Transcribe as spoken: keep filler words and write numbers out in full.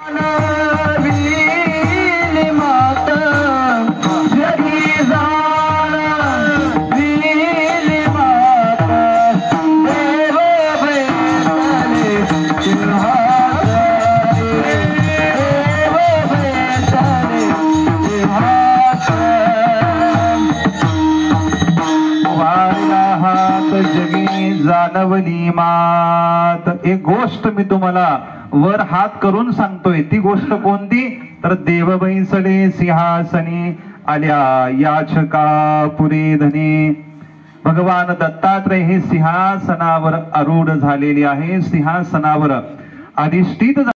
जानवली मात. एक गोष्ट मी तुम्हाला वर हात करून सांगतोय. ती गोष्ट कोणती? तर देवबैसले सिंहासनी आल्या याचका पुरे धनी. भगवान दत्तात्रय हे सिंहासनावर आरूढ झालेले आहे, सिंहासनावर अधिष्ठित